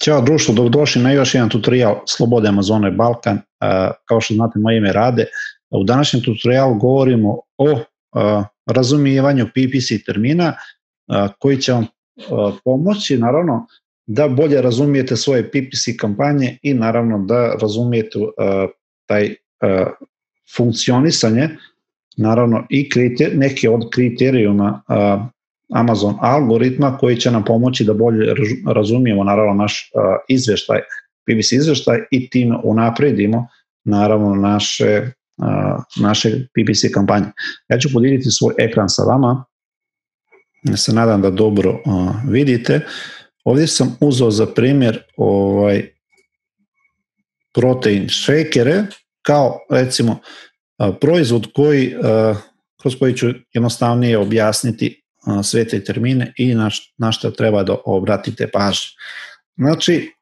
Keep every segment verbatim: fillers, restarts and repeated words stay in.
Ćao društvo, dobrodošli na još jedan tutorial Slobode Amazone Balkan. Kao što znate, moje ime Rade. U današnjem tutorialu govorimo o razumijevanju P P C termina koji će vam pomoći naravno da bolje razumijete svoje P P C kampanje i naravno da razumijete taj funkcionisanje naravno i neke od kriterijuma Amazon algoritma koji će nam pomoći da bolje razumijemo naravno naš uh, izvještaj, P P C izvještaj i tim unapredimo naravno naše, uh, naše P P C kampanje. Ja ću podijeliti svoj ekran sa vama, ja se nadam da dobro uh, vidite. Ovdje sam uzeo za primjer ovaj, protein shakere kao recimo uh, proizvod koji, uh, kroz koji ću jednostavnije objasniti sve te termine i na, na što treba da obratite pažnju. Znači,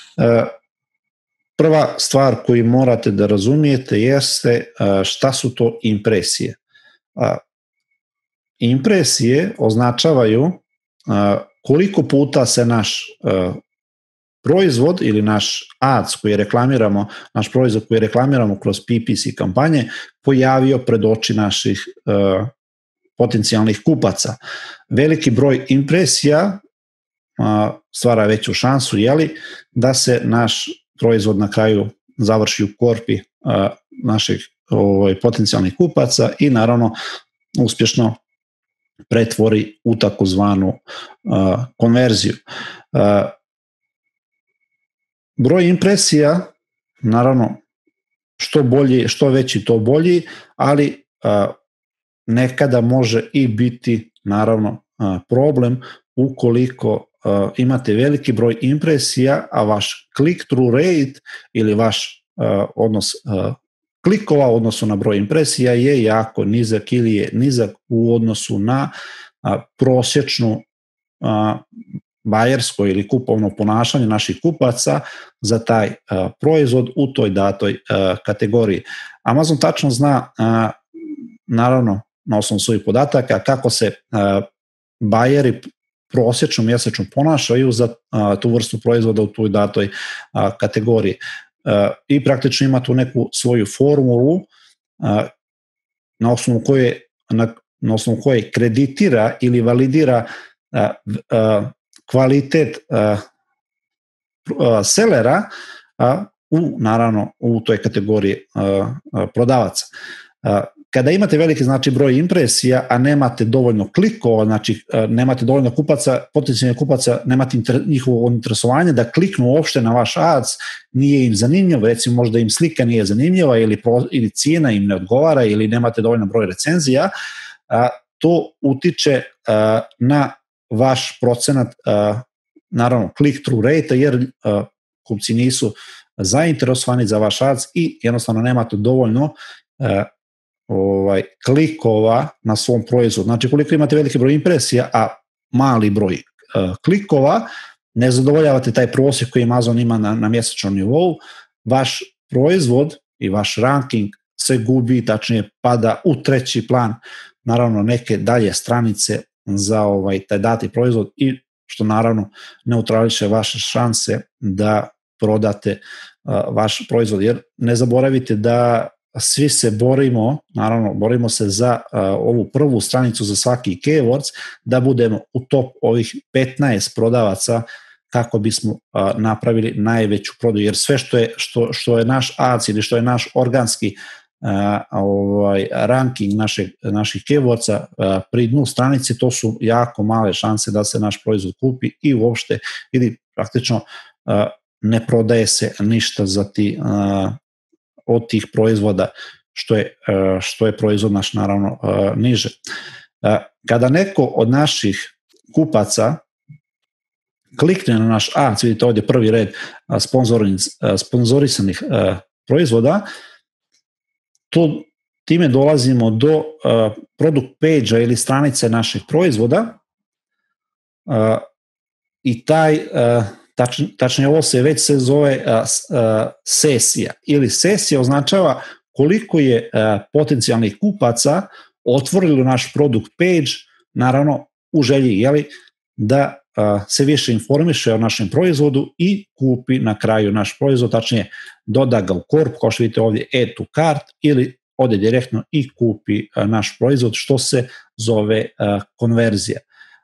prva stvar koju morate da razumijete jeste šta su to impresije. Impresije označavaju koliko puta se naš proizvod ili naš ads koji reklamiramo, naš proizvod koji reklamiramo kroz P P C kampanje pojavio pred oči naših potencijalnih kupaca. Veliki broj impresija a, stvara veću šansu jeli, da se naš proizvod na kraju završi u korpi a, naših ovaj, potencijalnih kupaca i naravno uspješno pretvori u takozvanu a, konverziju. A, broj impresija, naravno, što bolji, što veći to bolji, ali a, nekada može i biti naravno problem ukoliko imate veliki broj impresija, a vaš click-through rate ili vaš odnos klikova u odnosu na broj impresija je jako nizak ili je nizak u odnosu na prosječnu bajersko ili kupovno ponašanje naših kupaca za taj proizvod u toj datoj kategoriji. Amazon tačno zna naravno na osnovu svojih podataka kako se uh, bajeri prosječno mjesečno ponašaju za uh, tu vrstu proizvoda u toj datoj uh, kategoriji. Uh, I praktično ima tu neku svoju formulu uh, na osnovu koje na, na osnovu koje kreditira ili validira uh, uh, kvalitet uh, uh, sellera uh, u naravno u toj kategoriji uh, uh, prodavaca. Uh, Kada imate veliki znači broj impresija, a nemate dovoljno klikova, znači nemate dovoljno kupaca, potencijalnih kupaca, nemate inter, njihovo interesovanje da kliknu uopšte na vaš ads, nije im zanimljivo, recimo možda im slika nije zanimljiva ili, pro, ili cijena im ne odgovara ili nemate dovoljno broj recenzija, a, to utiče a, na vaš procenat, a, naravno click-through rate, jer a, kupci nisu zainteresovani za vaš ads i jednostavno nemate dovoljno a, ovaj, klikova na svom proizvodu. Znači, koliko imate veliki broj impresija, a mali broj uh, klikova, ne zadovoljavate taj prosjek koji Amazon ima na, na mjesečnom nivou, vaš proizvod i vaš ranking se gubi, tačnije pada u treći plan, naravno neke dalje stranice za ovaj, taj dati proizvod i što naravno neutrališe vaše šanse da prodate uh, vaš proizvod, jer ne zaboravite da svi se borimo, naravno borimo se za uh, ovu prvu stranicu za svaki keywords, da budemo u top ovih petnaest prodavaca kako bismo uh, napravili najveću prodaju, jer sve što je, što, što je naš ads ili što je naš organski uh, ovaj, ranking našeg, naših keywordsa uh, pri dnu stranici, to su jako male šanse da se naš proizvod kupi i uopšte ili praktično uh, ne prodaje se ništa za ti uh, od tih proizvoda, što je, što je proizvod naš naravno niže. Kada neko od naših kupaca klikne na naš ads, vidite ovdje prvi red sponzorisanih proizvoda, to, time dolazimo do product page-a ili stranice naših proizvoda i taj Tačnije, tačnije ovo se već se zove a, a, sesija ili sesija označava koliko je a, potencijalnih kupaca otvorili naš product page, naravno u želji jeli, da se više informiše o našem proizvodu i kupi na kraju naš proizvod, tačnije doda ga u korp, kao što vidite ovdje add to cart, ili ode direktno i kupi naš proizvod, što se zove konverzija.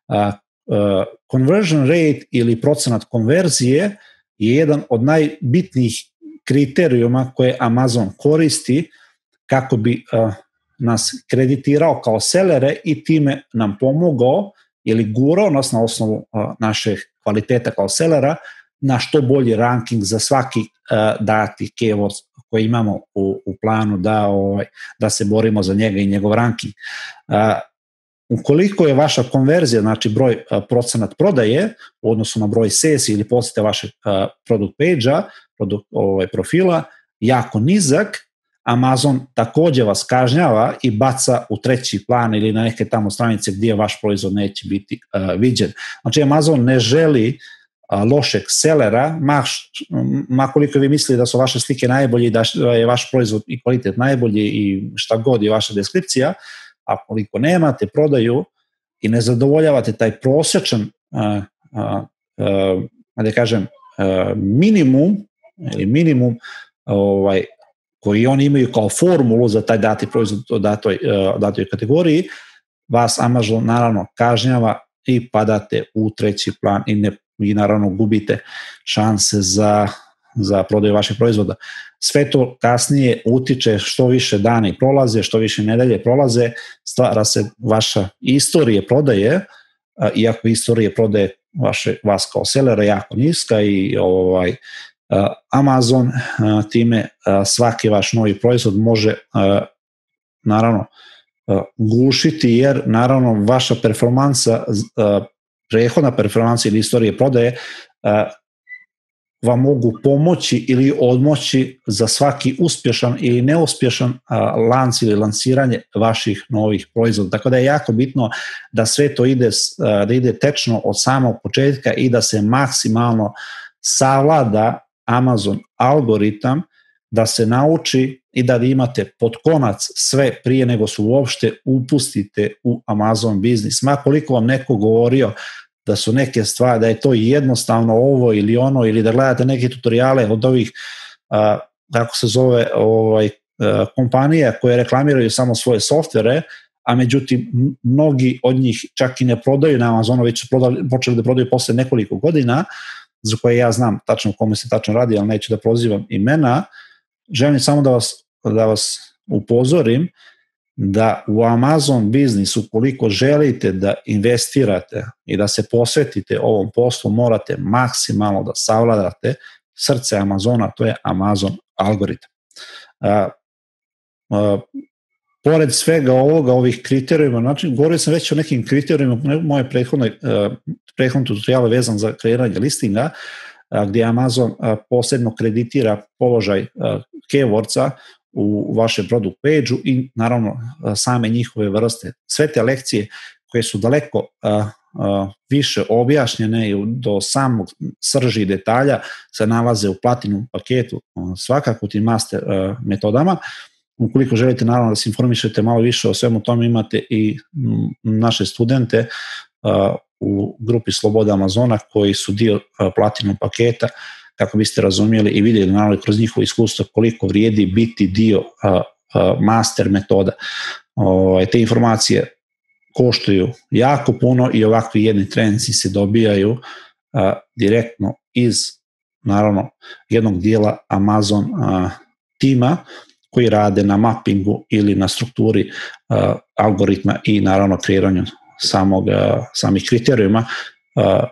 Conversion rate ili procenat konverzije je jedan od najbitnijih kriterijuma koje Amazon koristi kako bi nas kreditirao kao selere i time nam pomogao ili gurao nas na osnovu naše kvaliteta kao selera na što bolji ranking za svaki dati keyword koji imamo u, u planu da, ovaj, da se borimo za njega i njegov ranking. Ukoliko je vaša konverzija, znači broj procenat prodaje u odnosu na broj sesije ili posjete vašeg product page-a, produkt, ovaj, profila, jako nizak, Amazon također vas kažnjava i baca u treći plan ili na neke tamo stranice gdje vaš proizvod neće biti uh, viđen. Znači Amazon ne želi uh, lošeg selera, ma, ma koliko vi mislili da su vaše slike najbolji, da je vaš proizvod i kvalitet najbolji i šta god je vaša deskripcija, a koliko nemate prodaju i ne zadovoljavate taj prosječan uh, uh, uh, da kažem uh, minimum ili minimum ovaj koji oni imaju kao formulu za taj dati proizvod o datoj, uh, datoj kategoriji, vas Amazon naravno kažnjava i padate u treći plan i, ne, i naravno gubite šanse za, za prodaju vaših proizvoda. Sve to kasnije utiče što više dani prolaze, što više nedelje prolaze, stvara se vaša istorije prodaje, uh, iako istorije prodaje vaše, vas kao selera jako niska i ovaj Uh, Amazon uh, time uh, svaki vaš novi proizvod može uh, naravno uh, gušiti, jer naravno vaša performansa, uh, prethodna performansa ili istorije prodaje uh, vam mogu pomoći ili odmoći za svaki uspješan ili neuspješan uh, lanc ili lansiranje vaših novih proizvoda. Tako da je jako bitno da sve to ide, uh, da ide tečno od samog početka i da se maksimalno savlada Amazon algoritam, da se nauči i da imate pod konac sve prije nego se uopšte upustite u Amazon biznis. Ma koliko vam neko govorio da su neke stvari, da je to jednostavno ovo ili ono, ili da gledate neke tutoriale od ovih, a, kako se zove, ovaj, a, kompanija koje reklamiraju samo svoje softvere, a međutim mnogi od njih čak i ne prodaju na Amazonu, već su prodali, počeli da prodaju posle nekoliko godina, za koje ja znam tačno kome se tačno radi, ali neću da prozivam imena. Želim samo da vas, da vas upozorim da u Amazon biznisu, koliko želite da investirate i da se posvetite ovom poslu, morate maksimalno da savladate srce Amazona, to je Amazon algoritam. A, a, pored svega ovoga, ovih kriterijuma, znači, govorio sam već o nekim kriterijima, moje prethodne, uh, prethodne tutoriale vezan za kreiranje listinga, uh, gdje Amazon uh, posebno kreditira položaj uh, keywordsa u vašem product page-u i naravno uh, same njihove vrste. Sve te lekcije koje su daleko uh, uh, više objašnjene i do samog srži detalja se nalaze u Platinum paketu, uh, svakako tim master uh, metodama. Ukoliko želite naravno da se informišete malo više o svemu tome, imate i naše studente uh, u grupi Sloboda Amazona koji su dio uh, Platinum paketa, kako biste razumijeli i vidjeli naravno kroz njihovo iskustvo koliko vrijedi biti dio uh, uh, master metoda. Uh, te informacije koštuju jako puno i ovakvi jedni treninzi se dobijaju uh, direktno iz naravno jednog dijela Amazon uh, tima koji rade na mappingu ili na strukturi uh, algoritma i naravno kreiranju samog, uh, samih kriterijuma uh,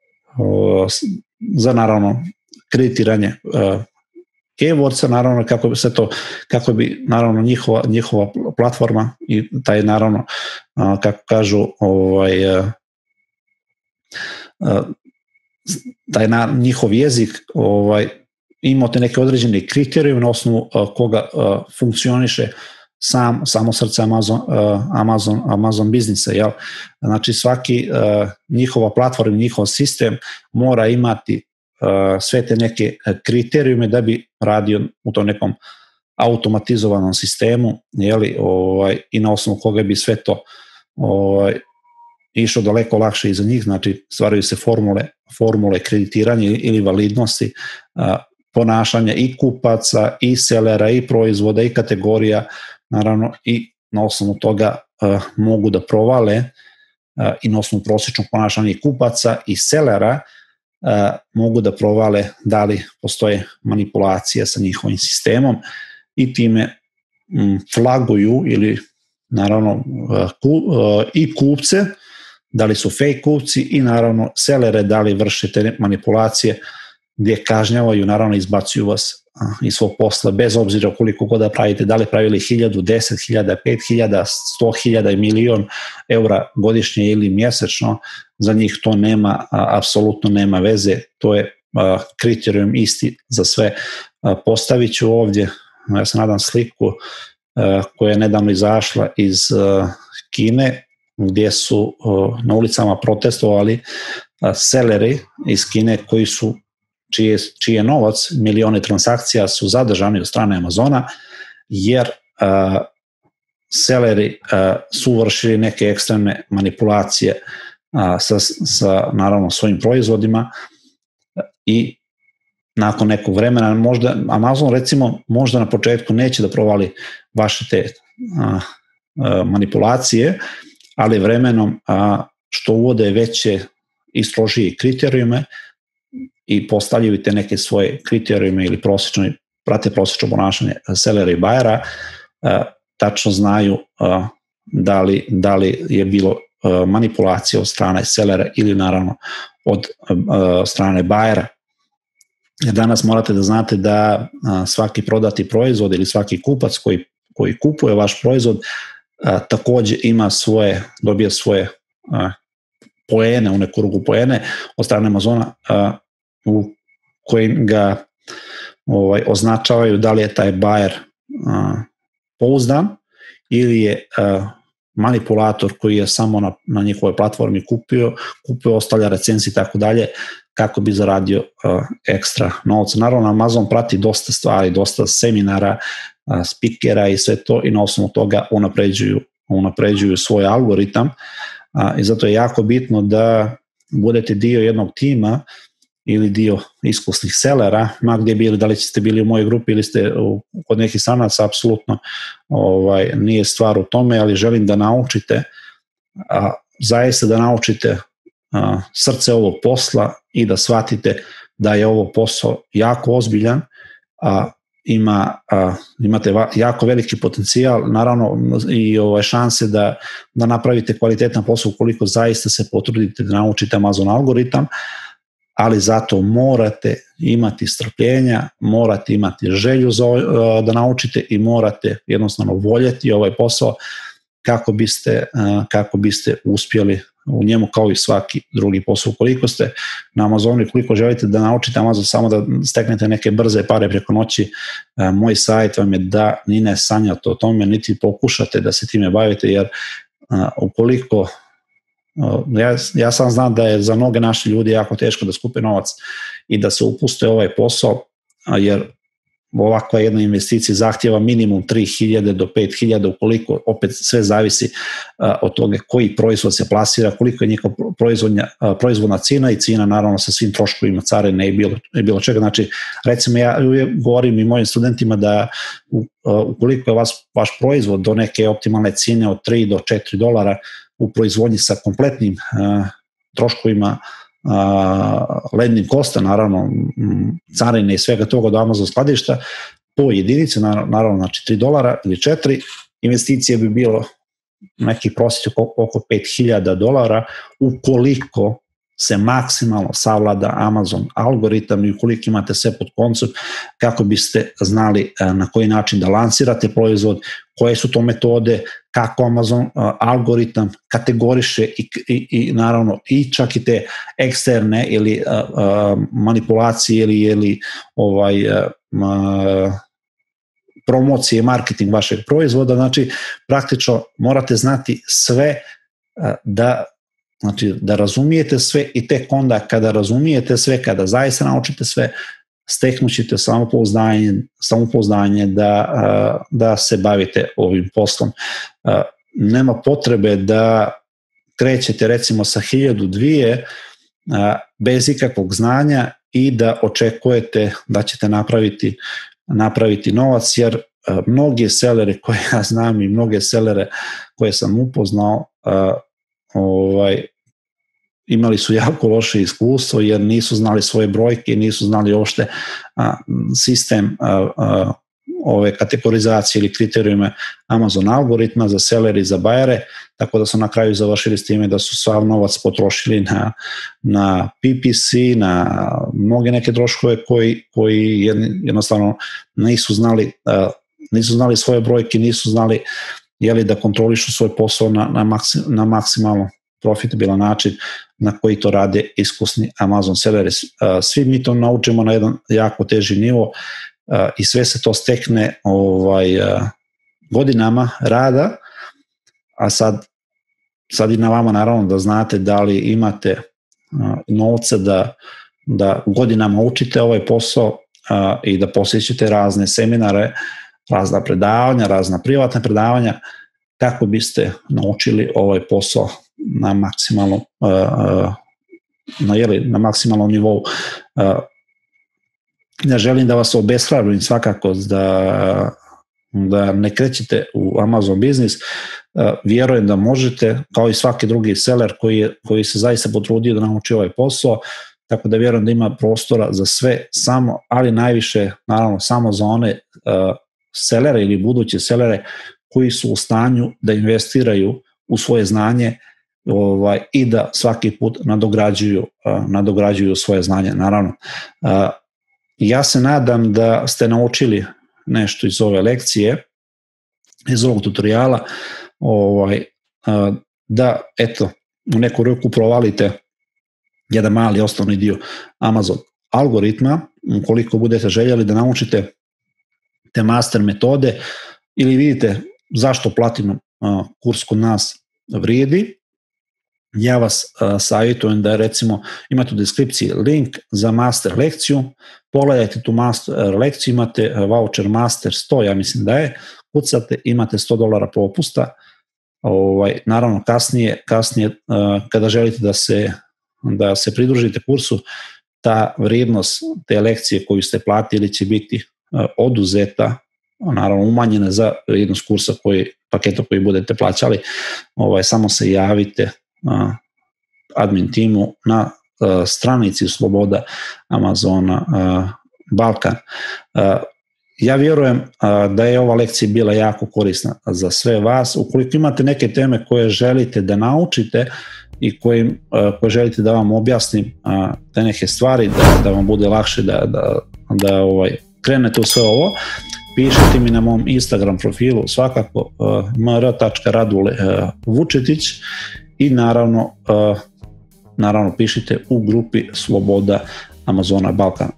uh, za naravno kreditiranje uh, keywordsa, naravno kako bi se to, kako bi naravno njihova, njihova platforma i taj naravno uh, kako kažu ovaj uh, uh, taj na, njihov jezik ovaj imate neke određene kriterije na osnovu uh, koga uh, funkcioniše sam, samo srce Amazon, uh, Amazon, Amazon biznisa. Jel? Znači svaki uh, njihova platforma, njihov sistem mora imati uh, sve te neke kriterijume da bi radio u tom nekom automatizovanom sistemu, jeli, ovaj, i na osnovu koga bi sve to ovaj, išao daleko lakše iza njih, znači stvaraju se formule, formule kreditiranja ili validnosti ponašanja i kupaca, i selera, i proizvoda, i kategorija, naravno i na osnovu toga mogu da provale i na osnovu prosječnog ponašanja i kupaca i selera mogu da provale da li postoje manipulacije sa njihovim sistemom i time flaguju ili naravno i kupce, da li su fake kupci i naravno selere da li vrše te manipulacije gdje kažnjavaju, naravno izbacuju vas iz svog posla bez obzira koliko god da pravite, da li pravili hiljadu, deset hiljada, pet hiljada, sto hiljada i milion eura godišnje ili mjesečno, za njih to nema, apsolutno nema veze, to je kriterijum isti za sve. Postavit ću ovdje, ja se nadam, sliku koja je nedavno izašla iz Kine, gdje su na ulicama protestovali seleri iz Kine koji su čiji je, čiji je novac, milione transakcija su zadržani od strane Amazona, jer uh, seleri uh, su vršili neke ekstremne manipulacije uh, sa, sa naravno svojim proizvodima i nakon nekog vremena možda Amazon recimo možda na početku neće da provali vaše te uh, uh, manipulacije, ali vremenom uh, što uvode veće i strožije kriterijume i postavljaju te neke svoje kriterijume ili prosječno, prate prosječno ponašanje sellera i bajera, tačno znaju da li, da li je bilo manipulacija od strane sellera ili naravno od strane bajera. Jer danas morate da znate da svaki prodati proizvod ili svaki kupac koji, koji kupuje vaš proizvod također ima svoje, dobije svoje poene, u neku ruku poene od strane Amazona u kojim ga ovaj, označavaju da li je taj buyer uh, pouzdan ili je uh, manipulator koji je samo na, na njihovoj platformi kupio, kupio, ostavlja recenzije i tako dalje, kako bi zaradio uh, ekstra novca. Naravno, Amazon prati dosta stvari, dosta seminara, uh, spikera i sve to i na osnovu toga unapređuju, unapređuju svoj algoritam uh, i zato je jako bitno da budete dio jednog tima ili dio iskusnih selera, ma gdje bili, da li ste bili u mojoj grupi ili ste u, kod nekih stranaca, apsolutno ovaj, nije stvar u tome, ali želim da naučite, a, zaista da naučite a, srce ovog posla i da shvatite da je ovo posao jako ozbiljan, a ima, a, imate va, jako veliki potencijal, naravno i ovaj, šanse da, da napravite kvalitetan posao ukoliko zaista se potrudite da naučite Amazon algoritam, ali zato morate imati strpljenja, morate imati želju za, da naučite i morate jednostavno voljeti ovaj posao kako biste, kako biste uspjeli u njemu kao i svaki drugi posao. Ukoliko ste na Amazonu i koliko želite da naučite Amazon samo da steknete neke brze pare preko noći, moj savjet vam je da ni ne sanjate o tome, niti pokušate da se time bavite, jer ukoliko Ja, ja sam znam da je za mnoge naše ljudi jako teško da skupe novac i da se upuste ovaj posao, jer ovakva jedna investicija zahtjeva minimum tri hiljade do pet hiljada, ukoliko opet sve zavisi od toga koji proizvod se plasira, koliko je njihova proizvodna cijena i cijena naravno sa svim troškovima carine i bilo, i bilo čega. Znači, recimo ja uvijek govorim i mojim studentima da ukoliko je vas, vaš proizvod do neke optimalne cijene od tri do četiri dolara u proizvodnji sa kompletnim uh, troškovima uh, lednim kosta, naravno m, carine i svega toga do Amazon skladišta, po jedinici, naravno znači tri dolara ili četiri, investicije bi bilo neki prosjek oko pet hiljada dolara ukoliko se maksimalno savlada Amazon algoritam i ukoliko imate sve pod koncem kako biste znali na koji način da lansirate proizvod, koje su to metode, kako Amazon algoritam kategoriše i, i, i naravno i čak i te eksterne ili a, a, manipulacije ili, ili ovaj, a, a, promocije, marketing vašeg proizvoda. Znači praktično morate znati sve a, da Znači, da razumijete sve i tek onda kada razumijete sve, kada zaista naučite sve, steknut ćete samopouzdanje, samopouzdanje da, da se bavite ovim poslom. Nema potrebe da krećete recimo sa hiljadu dvije bez ikakvog znanja i da očekujete da ćete napraviti, napraviti novac, jer mnogi selere koje ja znam i mnoge selere koje sam upoznao ovaj, imali su jako loše iskustvo jer nisu znali svoje brojke, nisu znali uopšte sistem a, a, ove kategorizacije ili kriterijume Amazon algoritma za selleri i za bajere, tako da su na kraju završili s time da su sav novac potrošili na, na P P C, na mnoge neke troškove koji, koji jednostavno nisu znali, a, nisu znali svoje brojke, nisu znali jeli, da kontrolišu svoj posao na, na, maksim, na maksimalno profitabilan način na koji to rade iskusni Amazon selleri. Svi mi to naučimo na jedan jako teži nivo i sve se to stekne ovaj, godinama rada, a sad, sad i na vama naravno da znate da li imate novca da, da godinama učite ovaj posao i da posjećate razne seminare, razna predavanja, razna privatna predavanja, kako biste naučili ovaj posao na maksimalnom na, jeli, na maksimalnom nivou. Ja želim da vas obeshrabrim svakako da, da ne krećete u Amazon biznis. Vjerujem da možete, kao i svaki drugi seller koji, je, koji se zaista potrudio da nauči ovaj posao, tako da vjerujem da ima prostora za sve, samo, ali najviše naravno samo za one uh, sellere ili buduće sellere koji su u stanju da investiraju u svoje znanje ovaj, i da svaki put nadograđuju, uh, nadograđuju svoje znanje. Naravno, uh, ja se nadam da ste naučili nešto iz ove lekcije, iz ovog tutoriala, ovaj, uh, da eto, u neku ruku provalite jedan mali osnovni dio Amazon algoritma, ukoliko budete željeli da naučite te master metode ili vidite zašto Platinum uh, kurs kod nas vrijedi, ja vas uh, savjetujem da recimo imate u deskripciji link za master lekciju, pogledajte tu master lekciju, imate voucher master sto, ja mislim da je, kucate, imate sto dolara popusta, ovaj, naravno kasnije, kasnije uh, kada želite da se, da se pridružite kursu, ta vrijednost te lekcije koju ste platili će biti uh, oduzeta, naravno umanjena za vrijednost kursa koji, paketa koji budete plaćali, ovaj, samo se javite uh, admin timu na uh, stranici Sloboda Amazona uh, Balkan. Uh, ja vjerujem uh, da je ova lekcija bila jako korisna za sve vas. Ukoliko imate neke teme koje želite da naučite i koje, uh, koje želite da vam objasnim uh, te neke stvari, da, da vam bude lakše da, da, da ovaj, krenete u sve ovo, pišite mi na mom Instagram profilu svakako uh, m r tačka radule vučetić i naravno, uh, naravno pišite u grupi Sloboda Amazona Balkan.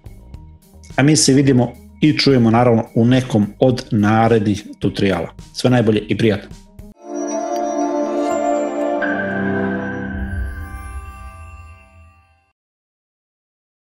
A mi se vidimo i čujemo naravno u nekom od narednih tutoriala. Sve najbolje i prijatno!